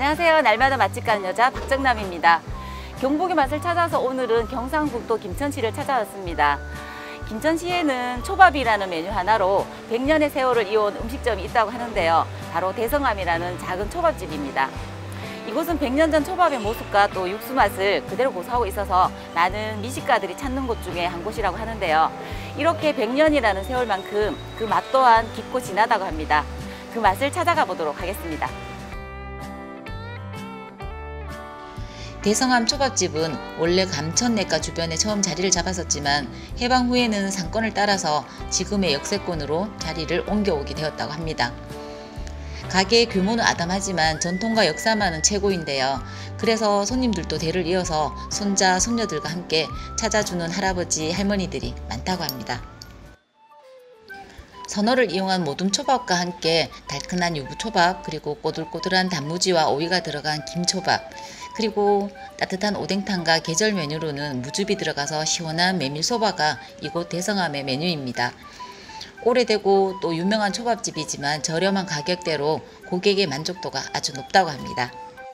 안녕하세요. 날마다 맛집 가는 여자 박정남입니다. 경복의 맛을 찾아서 오늘은 경상북도 김천시를 찾아왔습니다. 김천시에는 초밥이라는 메뉴 하나로 100년의 세월을 이어온 음식점이 있다고 하는데요. 바로 대성함이라는 작은 초밥집입니다. 이곳은 100년 전 초밥의 모습과 또 육수 맛을 그대로 고수하고 있어서 많은 미식가들이 찾는 곳 중에 한 곳이라고 하는데요. 이렇게 100년이라는 세월만큼 그 맛 또한 깊고 진하다고 합니다. 그 맛을 찾아가 보도록 하겠습니다. 대성함 초밥집은 원래 감천내과 주변에 처음 자리를 잡았었지만 해방 후에는 상권을 따라서 지금의 역세권으로 자리를 옮겨오게 되었다고 합니다. 가게의 규모는 아담하지만 전통과 역사만은 최고인데요. 그래서 손님들도 대를 이어서 손자, 손녀들과 함께 찾아주는 할아버지, 할머니들이 많다고 합니다. 선어를 이용한 모둠 초밥과 함께 달큰한 유부초밥, 그리고 꼬들꼬들한 단무지와 오이가 들어간 김초밥, 그리고 따뜻한 오뎅탕과 계절 메뉴로는 무즙이 들어가서 시원한 메밀소바가 이곳 대성함의 메뉴입니다. 오래되고 또 유명한 초밥집이지만 저렴한 가격대로 고객의 만족도가 아주 높다고 합니다.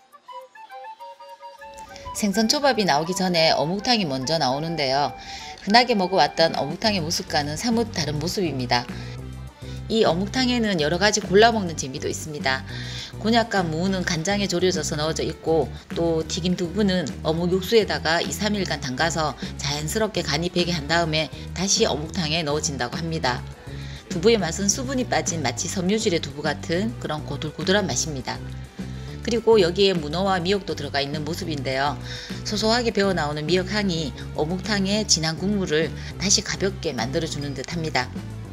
생선초밥이 나오기 전에 어묵탕이 먼저 나오는데요. 흔하게 먹어왔던 어묵탕의 모습과는 사뭇 다른 모습입니다. 이 어묵탕에는 여러가지 골라먹는 재미도 있습니다. 곤약과 무는 간장에 졸여져서 넣어져 있고, 또 튀김 두부는 어묵 육수에다가 2~3일간 담가서 자연스럽게 간이 배게 한 다음에 다시 어묵탕에 넣어진다고 합니다. 두부의 맛은 수분이 빠진 마치 섬유질의 두부 같은 그런 고들고들한 맛입니다. 그리고 여기에 문어와 미역도 들어가 있는 모습인데요. 소소하게 배어나오는 미역향이 어묵탕의 진한 국물을 다시 가볍게 만들어주는 듯 합니다.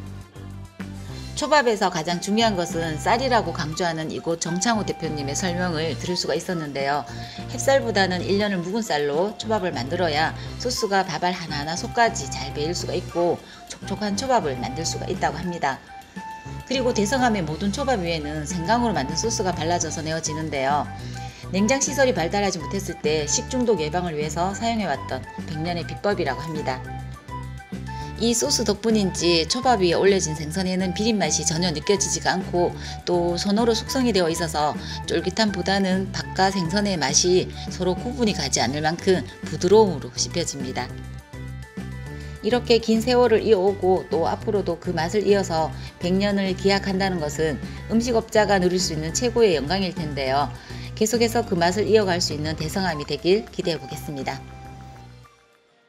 초밥에서 가장 중요한 것은 쌀이라고 강조하는 이곳 정창호 대표님의 설명을 들을 수가 있었는데요. 햅쌀보다는 1년을 묵은 쌀로 초밥을 만들어야 소스가 밥알 하나하나 속까지 잘 배일 수가 있고 촉촉한 초밥을 만들 수가 있다고 합니다. 그리고 대성함의 모든 초밥 위에는 생강으로 만든 소스가 발라져서 내어지는데요. 냉장시설이 발달하지 못했을 때 식중독 예방을 위해서 사용해왔던 100년의 비법이라고 합니다. 이 소스 덕분인지 초밥 위에 올려진 생선에는 비린맛이 전혀 느껴지지가 않고, 또 손으로 숙성이 되어 있어서 쫄깃함보다는 밥과 생선의 맛이 서로 구분이 가지 않을 만큼 부드러움으로 씹혀집니다. 이렇게 긴 세월을 이어오고 또 앞으로도 그 맛을 이어서 100년을 기약한다는 것은 음식업자가 누릴 수 있는 최고의 영광일 텐데요. 계속해서 그 맛을 이어갈 수 있는 대성함이 되길 기대해 보겠습니다.